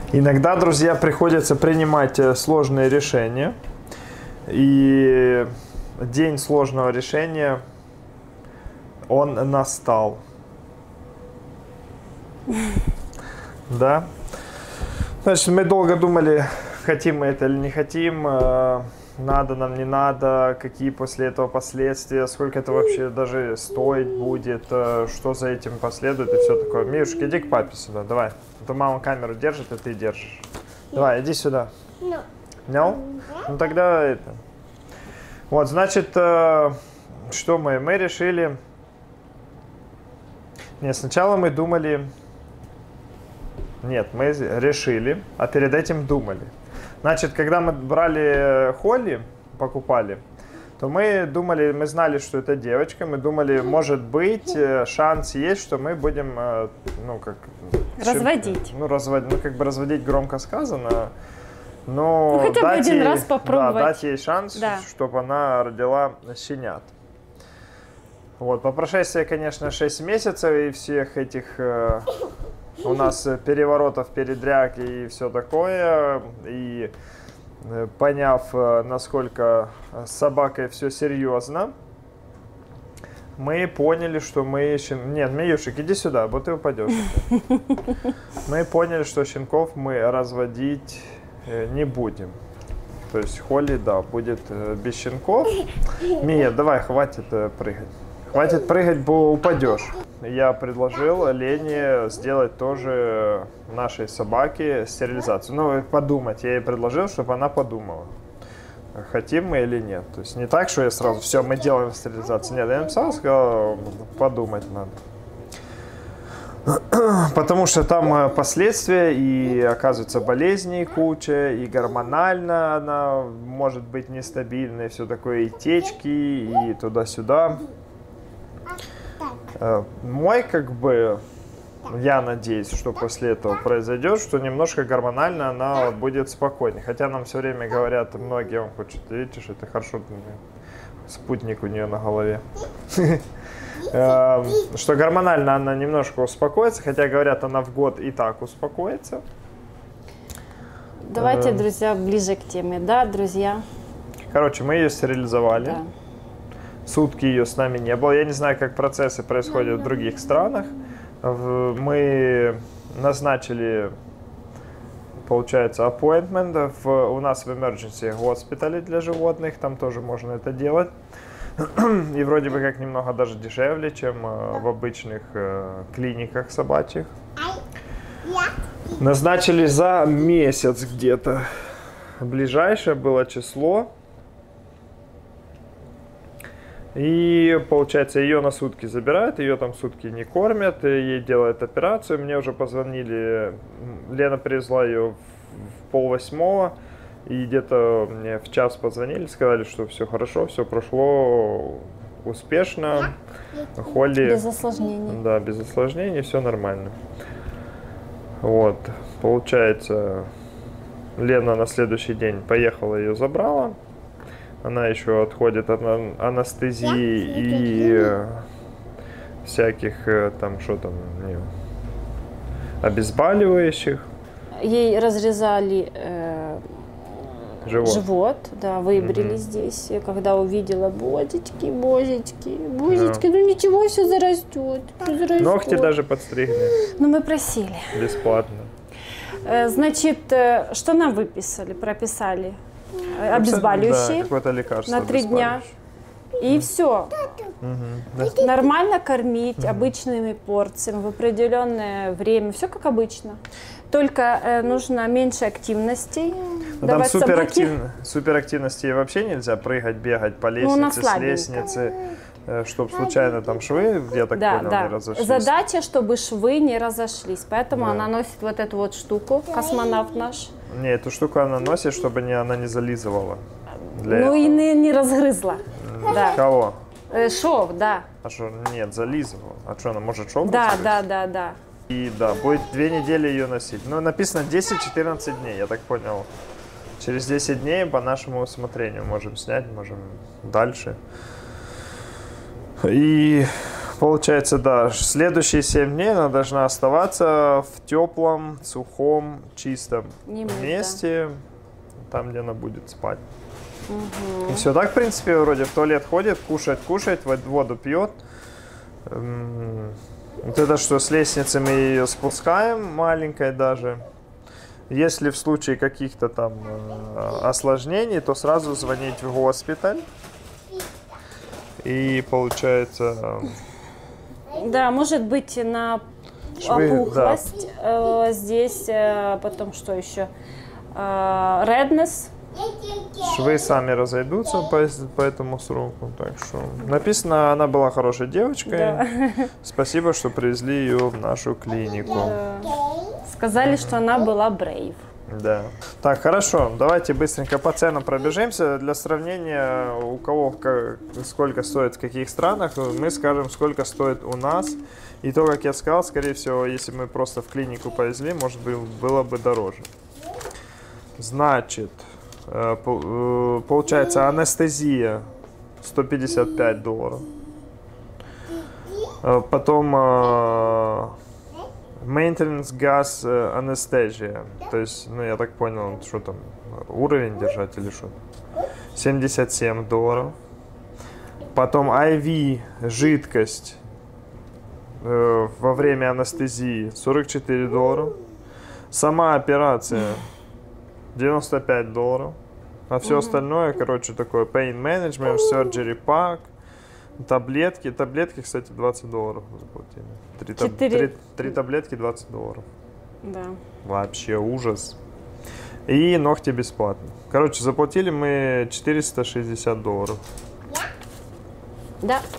Иногда, друзья, приходится принимать сложные решения. И день сложного решения, он настал. Да? Значит, мы долго думали, хотим мы это или не хотим, надо нам, не надо, какие после этого последствия, сколько это вообще даже стоить будет, что за этим последует и все такое. Мишка, иди к папе сюда, давай. А то мама камеру держит, а ты держишь. Давай, иди сюда. No? Ну тогда это. Вот, значит, что мы решили. Нет, сначала мы думали. Нет, мы решили, а перед этим думали. Значит, когда мы брали Холли, покупали, то мы думали, мы знали, что это девочка, мы думали, может быть, шанс есть, что мы будем, ну, как... Разводить. Ну, как бы разводить громко сказано, но ну, хотя бы один ей, раз попробовать. Да, дать ей шанс, да. чтобы она родила щенят. Вот, по прошествии, конечно, 6 месяцев и всех этих... У нас переворотов, передряг и все такое. И поняв, насколько с собакой все серьезно, мы поняли, что мы... Нет, Миюшек, иди сюда, вот ты упадешь. Мы поняли, что щенков мы разводить не будем. То есть Холли, да, будет без щенков. Мия, давай, хватит прыгать. Хватит прыгать, бо упадешь. Я предложил Лене сделать тоже нашей собаке стерилизацию. Ну, подумать. Я ей предложил, чтобы она подумала, хотим мы или нет. То есть не так, что я сразу, все, мы делаем стерилизацию. Нет, я написал, сказал, подумать надо. Потому что там последствия, и оказывается болезней куча, и гормонально она может быть нестабильной, все такое, и течки, и туда-сюда. Мой, как бы, я надеюсь, что после этого произойдет, что немножко гормонально она будет спокойнее. Хотя нам все время говорят, многие, он хочет, видишь, это хорошо, спутник у нее на голове. Что гормонально она немножко успокоится, хотя говорят, она в год и так успокоится. Давайте, друзья, ближе к теме, да, друзья? Короче, мы ее стерилизовали. Да. Сутки ее с нами не было. Я не знаю, как процессы происходят в других странах. Мы назначили, получается, appointment у нас в emergency hospital для животных. Там тоже можно это делать. И вроде бы как немного даже дешевле, чем в обычных клиниках собачьих. Назначили за месяц где-то. Ближайшее было число. И, получается, ее на сутки забирают, ее там сутки не кормят, ей делают операцию. Мне уже позвонили, Лена привезла ее в 7:30, и где-то мне в час позвонили, сказали, что все хорошо, все прошло успешно. Холли... Без осложнений. Да, без осложнений, все нормально. Вот, получается, Лена на следующий день поехала, ее забрала. Она еще отходит от анестезии и всяких там, что там, обезболивающих. Ей разрезали живот, да, выбрили здесь. И когда увидела, божечки, ну ничего, все зарастет. Ногти даже подстригли. Ну мы просили. Бесплатно. Значит, что нам выписали, прописали? Обезболивающие, да, какое-то лекарство на 3 дня. И все. Да. Нормально кормить обычными порциями в определенное время. Все как обычно. Только нужно меньше активностей. Там суперактивности вообще нельзя прыгать, бегать по лестнице, с лестницы, чтобы случайно там швы, я так понял, не разошлись. Задача, чтобы швы не разошлись. Поэтому она носит вот эту вот штуку, космонавт наш. Не, эту штуку она носит, чтобы она не зализывала. Ну и не разгрызла. Да. Кого? Шов, да. А что, нет, зализывала. А что, она может шов разгрызть? Да. И да, будет 2 недели ее носить. Ну, написано 10-14 дней, я так понял. Через 10 дней по нашему усмотрению можем снять, можем дальше. И Получается, да, следующие 7 дней она должна оставаться в теплом, сухом, чистом месте, там, где она будет спать. И все так, в принципе, вроде в туалет ходит, кушает, воду пьет. Вот это что, с лестницы мы ее спускаем, маленькой даже. Если в случае каких-то там осложнений, то сразу звонить в госпиталь. И получается... Да, может быть на опухлость. Да. Здесь потом что еще? Redness. Швы сами разойдутся по этому сроку. Так что написано, она была хорошей девочкой. Да. Спасибо, что привезли ее в нашу клинику. Да. Сказали, что она была brave. Да. Так, хорошо. Давайте быстренько по ценам пробежимся. Для сравнения, у кого сколько стоит в каких странах, мы скажем, сколько стоит у нас. И то, как я сказал, скорее всего, если мы просто в клинику повезли, может быть, было бы дороже. Значит, получается, анестезия $155. Потом maintenance gas anesthesia. То есть, ну, я так понял, что там, уровень держать или что? $77. Потом IV жидкость во время анестезии $44. Сама операция $95. А все остальное, короче, такое pain management, surgery pack, таблетки. Таблетки, кстати, $20 заплатили. Три таблетки $20. Да. Вообще ужас. И ногти бесплатно. Короче, заплатили мы $460. Да.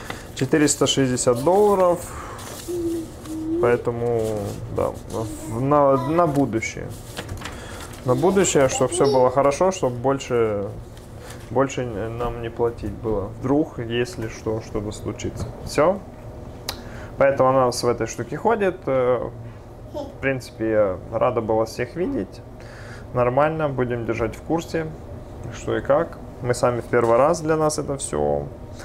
$460. Поэтому, да, на будущее. На будущее, чтобы все было хорошо, чтобы больше нам не платить было. Вдруг, если что-то случится. Все. Поэтому она у нас в этой штуке ходит. В принципе, я рада была всех видеть. Нормально, будем держать в курсе, что и как. Мы сами в первый раз, для нас это все.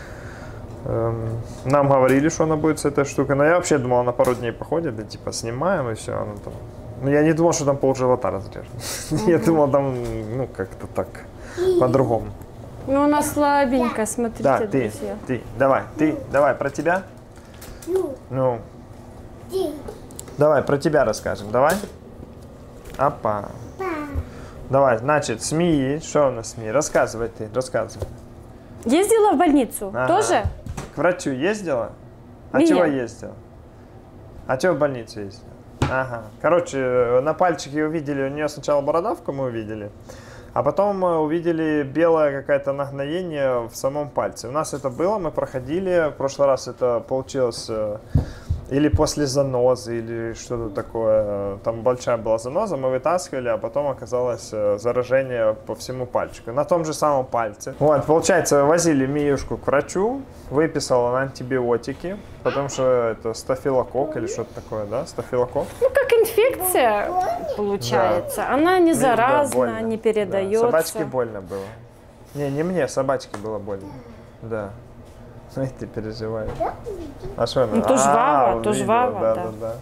Нам говорили, что она будет с этой штукой. Но я вообще думал, она пару дней походит, и типа снимаем, и все. Она там... Ну, я не думал, что там полживота разрежено. Я думал, там, ну, как-то так, по-другому. Ну, она слабенькая, смотрите, да, друзья. Давай, про тебя. Ну, давай, про тебя расскажем, давай. Опа. Давай, значит, СМИ, что у нас СМИ? Рассказывай ты, рассказывай. Ездила в больницу? Ага. Тоже? К врачу ездила? А Меня. чего ездила? А чего в больницу ездила? Ага. Короче, на пальчике увидели, у нее сначала бородавку мы увидели, а потом мы увидели белое какое-то нагноение в самом пальце. У нас это было, мы проходили, в прошлый раз это получилось или после занозы, или что-то такое. Там большая была заноза, мы вытаскивали, а потом оказалось заражение по всему пальчику. На том же самом пальце. Вот, получается, возили Миюшку к врачу, выписал он антибиотики, потому что это стафилококк или что-то такое, да? Стафилококк. Ну, как инфекция получается. Да. Она не заразна, да, не передается. Да. Собачке больно было. Не мне, собачке было больно. Да. Ай, ты переживаешь. А что она? Ну, то жвава, да.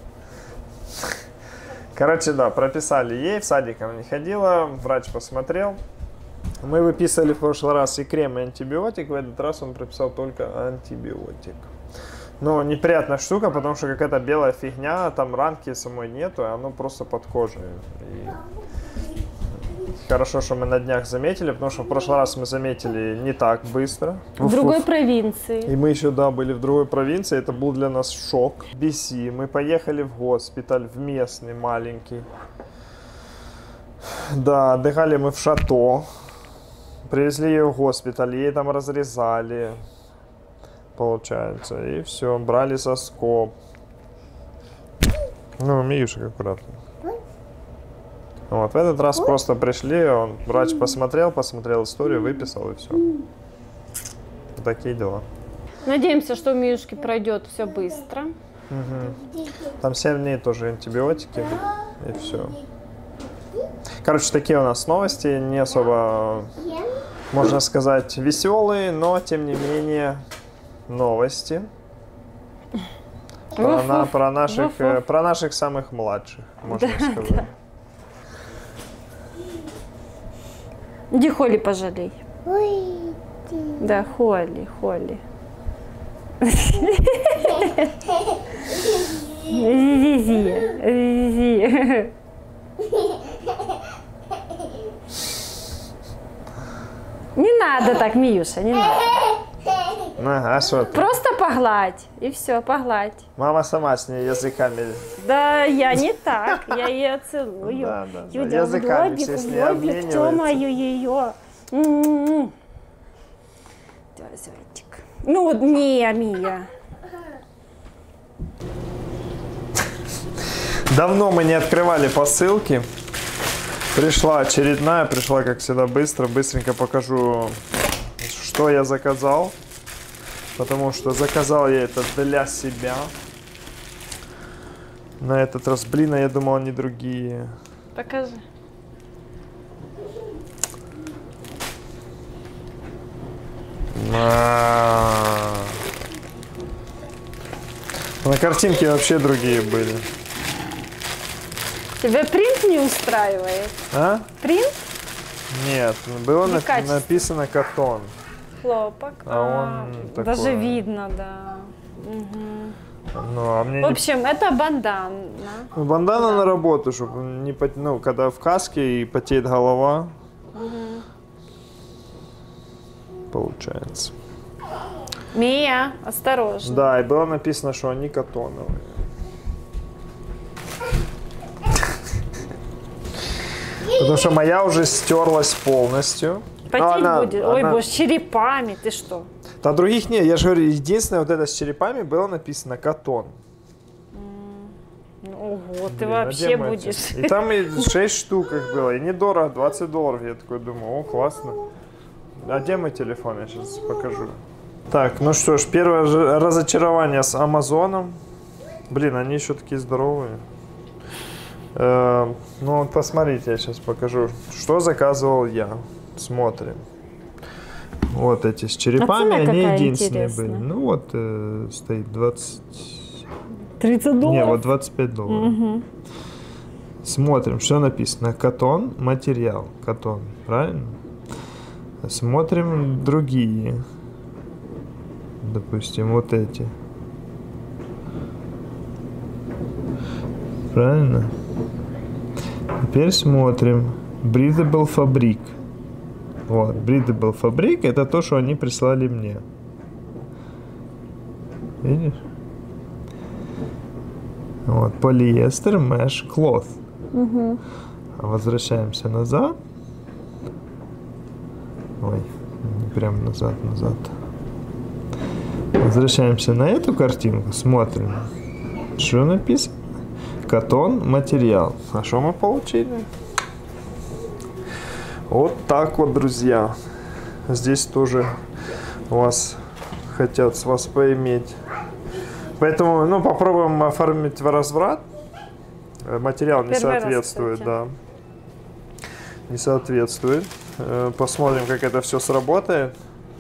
Короче, да, прописали ей, в садик она не ходила, врач посмотрел. Мы выписали в прошлый раз и крем, и антибиотик, в этот раз он прописал только антибиотик. Ну, неприятная штука, потому что какая-то белая фигня, там ранки самой нету, и оно просто под кожей. И... Хорошо, что мы на днях заметили, потому что в прошлый раз мы заметили не так быстро. В другой провинции. И мы еще, да, были в другой провинции, это был для нас шок. BC, мы поехали в госпиталь, в местный маленький. Да, отдыхали мы в Шато. Привезли ее в госпиталь, ей там разрезали, получается. И все, брали соскоб. Ну, Миюшек аккуратно. Вот, в этот раз просто пришли, врач посмотрел историю, выписал и все. Такие дела. Надеемся, что у Миюшки пройдет все быстро. Угу. Там 7 дней тоже антибиотики и все. Короче, такие у нас новости, не особо, можно сказать, веселые, но тем не менее новости. Про наших самых младших, можно сказать. Да. Иди Холли пожалей. Да, Холли. Зизи. Не надо так, Миюша, не надо. А что ты? Просто погладь, и все, погладь. Мама сама с ней языками. Да, я не так, я ее целую. Да. Юля, Языками все с ней обмениваются. Тёмаю ее. Зайчик. Ну, не, Мия. Давно мы не открывали посылки. Пришла очередная, пришла, как всегда, быстренько покажу, что я заказал. Потому что заказал я это для себя. На этот раз, блин, я думал, они другие. Покажи. На картинке вообще другие были. Тебя принт не устраивает? А? Принт? Нет, было написано катон. Хлопок. Он такой. Даже видно, да. Угу. Ну, а мне в общем, это бандана. Бандана на работу, чтобы не когда в каске и потеет голова. Угу. Получается. Мия, осторожно. Да, и было написано, что они катоновые. Потому что моя уже стерлась полностью. Потеть будет? Ой, боже, с черепами, ты что? Да других нет, я же говорю, единственное вот это с черепами было написано катон. Ого, ты вообще будешь. И там и 6 штук их было, и недорого, $20. Я такой думаю, о, классно. А где мой телефон, я сейчас покажу. Так, ну что ж, первое разочарование с Амазоном. Блин, они еще такие здоровые. Ну вот посмотрите, я сейчас покажу, что заказывал я. Смотрим. Вот эти с черепами, они единственные были. Ну вот стоит 30 долларов? Не, вот $25. Угу. Смотрим, что написано. Катон, материал. Катон, правильно? Смотрим другие. Допустим, вот эти. Правильно? Теперь смотрим. Breathable Fabric. Вот, Breathable Fabric это то, что они прислали мне. Видишь? Вот, полиэстер, mesh, cloth. Угу. Возвращаемся назад. Ой, прям назад. Возвращаемся на эту картинку, смотрим. Что написано? Катон, материал. А что мы получили? Вот так вот, друзья. Здесь тоже вас хотят с вас поиметь. Поэтому, ну, попробуем оформить возврат. Материал не соответствует, да. Не соответствует. Посмотрим, как это все сработает.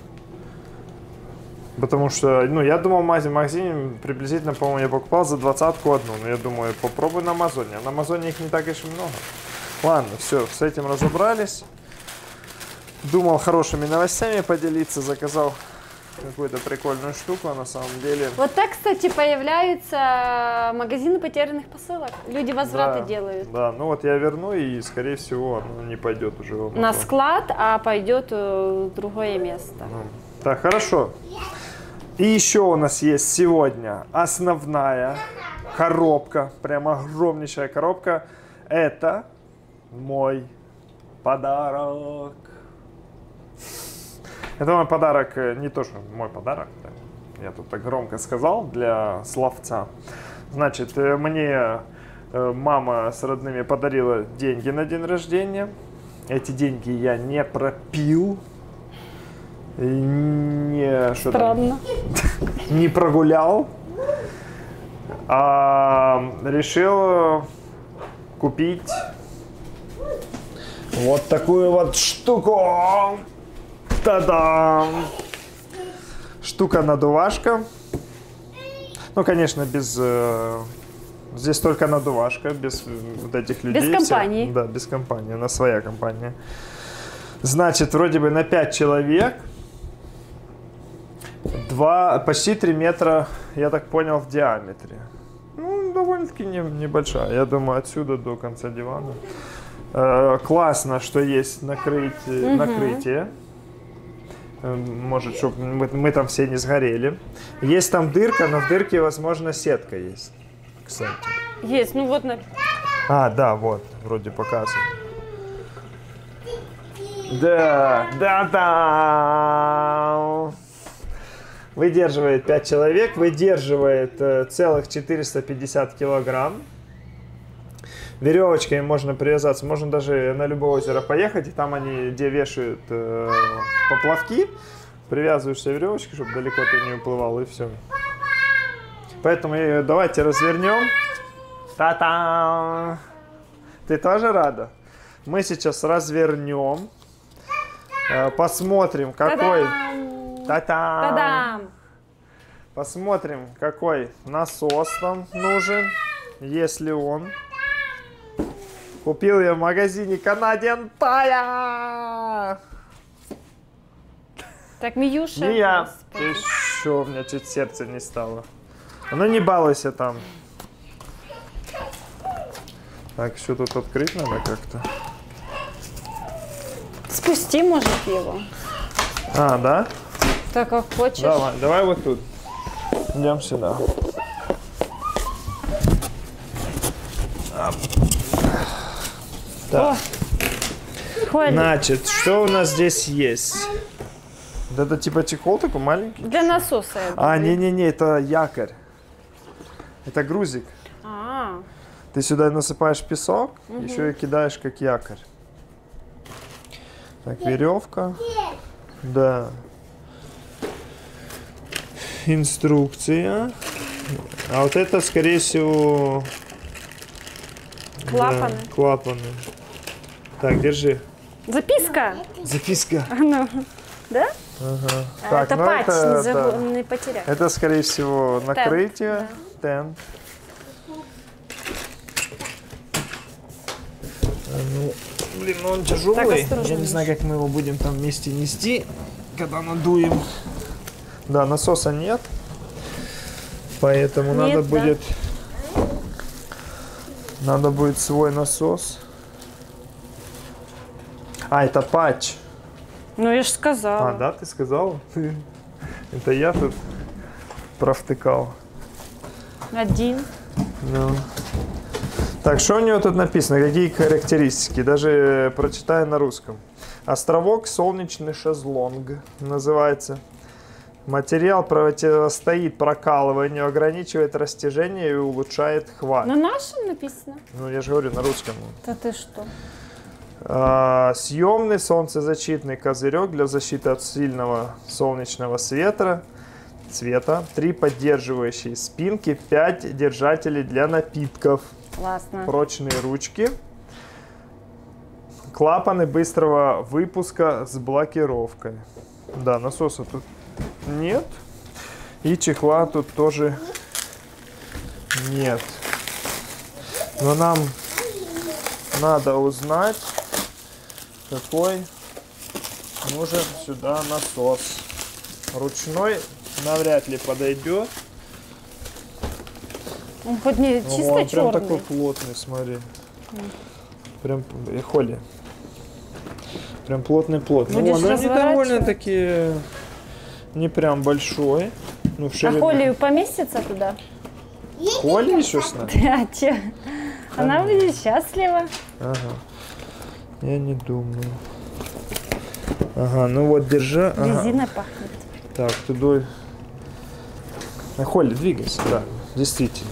Потому что, ну, я думал, в магазине приблизительно, по-моему, я покупал за 20-ку одну. Но я думаю, попробуй на Амазоне. А на Амазоне их не так уж и много. Ладно, все, с этим разобрались. Думал хорошими новостями поделиться, заказал какую-то прикольную штуку, а на самом деле... Вот так, кстати, появляются магазины потерянных посылок. Люди возвраты делают. Да, ну вот я верну, и, скорее всего, оно не пойдет уже в на склад, а пойдет в другое место. Так, хорошо. И еще у нас есть сегодня основная коробка, прям огромнейшая коробка. Это мой подарок. Это мой подарок, не то, что мой подарок, да. Я тут так громко сказал для словца. Значит, мне мама с родными подарила деньги на день рождения. Эти деньги я не пропил. Странно. Не прогулял. А решил купить вот такую вот штуку. Та-дам! Штука-надувашка. Ну, конечно, без... Здесь только надувашка, без вот этих людей. Без компании. Да, без компании, она своя компания. Значит, вроде бы на 5 человек. Почти 3 метра, я так понял, в диаметре. Ну, довольно-таки небольшая. Я думаю, отсюда до конца дивана. Классно, что есть накрытие. Может, чтобы мы там все не сгорели. Есть там дырка, но в дырке, возможно, сетка есть. Кстати. Есть, ну вот на... Да, вот, вроде показывает. Да. Выдерживает 5 человек, выдерживает целых 450 килограмм. Веревочками можно привязаться, можно даже на любое озеро поехать, и там они где вешают поплавки, привязываешься веревочкой, чтобы далеко ты не уплывал, и все. Поэтому давайте развернем. Та-та! Ты тоже рада? Мы сейчас развернем, посмотрим, какой... Та-та! Та-дам! Посмотрим, какой насос там нужен, если он. Купил я в магазине Canadian Tire. Так, Миюша. Не я. Господи. Еще у меня чуть сердце не стало. Ну не балуйся там. Так, все тут открыть надо как-то. Спусти, может, его. Да? Так, как хочешь. Давай вот тут. Идем сюда. Так. Холли. Значит, что у нас здесь есть? Это типа чехол такой маленький? Для насоса, я думаю. Не-не-не, это якорь. Это грузик. А, Ты сюда насыпаешь песок, еще и кидаешь как якорь. Так, веревка. Да. Инструкция. А вот это, скорее всего... клапаны. Да, клапаны. Так, держи. Записка. Записка. Ну, да? Ага. Это ну патч, это, не потерять. это, скорее всего, накрытие. Тент. Ну, блин, ну он тяжелый. осторожно, Я не знаю, как мы его будем там вместе нести, когда надуем. Да, насоса нет. Поэтому Нет, надо будет свой насос. Это патч. Ну, я же сказала. Да, ты сказал? Это я тут провтыкал. Один. Ну. Так, что у него тут написано? Какие характеристики? Даже прочитаю на русском. Островок солнечный шезлонг называется. Материал противостоит прокалыванию, ограничивает растяжение и улучшает хват. На нашем написано? Ну, я же говорю на русском. Да ты что? Съемный солнцезащитный козырек для защиты от сильного солнечного света. 3 поддерживающие спинки, 5 держателей для напитков. Классно. Прочные ручки. Клапаны быстрого выпуска с блокировкой. Да, насоса тут нет. И чехла тут тоже нет. Но нам надо узнать, какой нужен сюда насос. Ручной навряд ли подойдет. Он хоть не чисто он черный. прям такой плотный, смотри. Прям, Холли. Прям плотный-плотный. Ну, Будешь они разворачивать? довольно-таки не прям большой. Ну, в А ширину. Холли поместится туда? Холли еще с нами? А че? Она будет счастлива. Ага. Я не думаю. Ага, ну вот, держи. Ага. Резина пахнет. Так, туда. Холли, двигайся, да, действительно.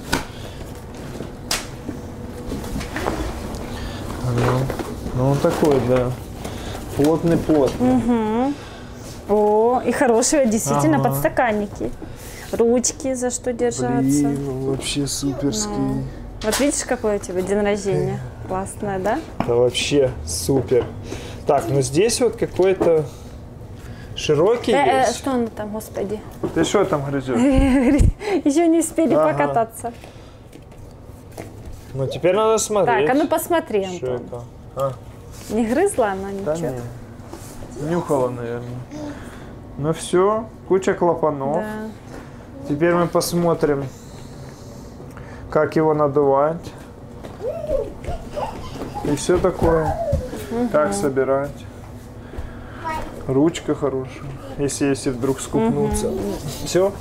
Ну, он такой, да. Плотный-плотный. Угу. О, и хорошие действительно Ага. подстаканники. Ручки, за что держаться. Блин, вообще суперский. Ну. Вот видишь, какой у тебя день рождения? Классное, да? Это вообще супер. Так, ну здесь вот какой-то Широкий весь? Что он там, господи? Ты что там грызешь? Еще не успели Ага. покататься. Ну, теперь надо смотреть. Так, а ну посмотри, Что Антон. это? А, Не грызла она да ничего? не. Нюхала, наверное. Ну все, куча клапанов. Да. Теперь мы посмотрим, как его надувать. И все такое. Как собирать. Ручка хорошая. Если вдруг скупнуться. Все?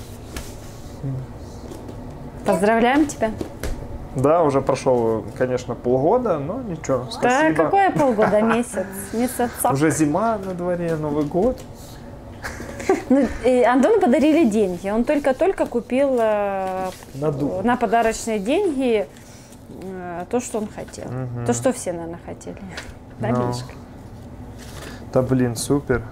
Поздравляем тебя. Да, уже прошел, конечно, полгода, но ничего. Да, Спасибо. какое полгода, месяц? Месяца. Уже зима на дворе, Новый год. Ну, и Антону подарили деньги. Он только-только купил Надул. на подарочные деньги то, что он хотел. То, что все, наверное, хотели. Да, Ну. Мишка? Да блин, супер.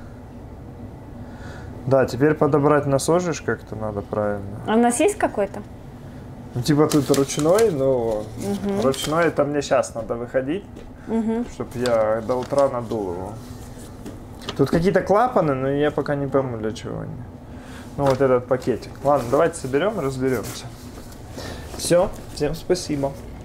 Да, теперь подобрать насожишь как-то надо правильно. А у нас есть какой-то? Ну, типа тут ручной, но ручной это мне сейчас надо выходить, чтобы я до утра надул его. Тут какие-то клапаны, но я пока не пойму для чего они. Ну вот этот пакетик. Ладно, давайте соберем, разберемся. Все, всем спасибо.